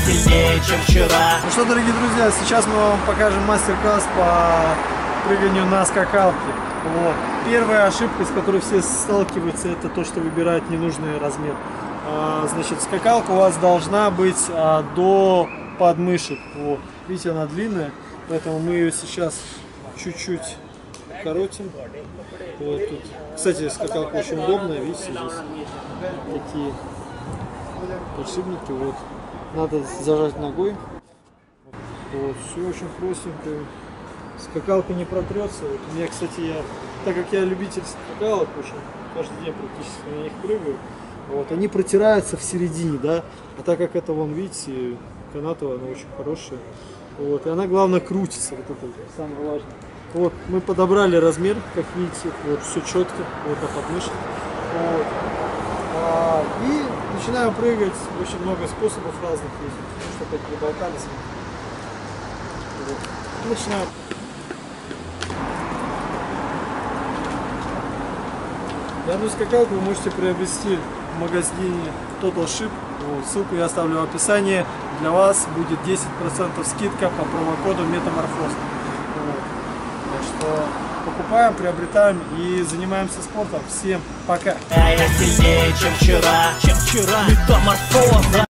сильнее, чем вчера. Ну что, дорогие друзья, сейчас мы вам покажем мастер-класс по прыганию на скакалке. Вот. Первая ошибка, с которой все сталкиваются, это то, что выбирают ненужный размер. Значит, скакалка у вас должна быть до подмышек. Вот. Видите, она длинная, поэтому мы ее сейчас чуть-чуть коротим. Вот тут. Кстати, скакалка очень удобная, видите, здесь такие подшипники. Вот. Надо зажать ногой. Вот. Все очень простенько. Скакалка не протрется. Вот у меня, кстати, так как я любитель скакалок, очень каждый день практически на них прыгаю. Вот, они протираются в середине, да. А так как это, вон, видите, канатовая, она очень хорошая. Вот, и она, главное, крутится. Вот это самое важное. Вот, мы подобрали размер, как видите, вот, все четко, вот на подмышке. Вот. И начинаем прыгать. Очень много способов разных есть, чтобы опять не болтались. Вот. Начинаем. Данную скакалку вы можете приобрести в магазине Total Ship. Вот, ссылку я оставлю в описании. Для вас будет 10% скидка по промокоду Метаморфоз. Вот. Так что покупаем, приобретаем и занимаемся спортом. Всем пока! Я сильнее, чем вчера, Метаморфоз.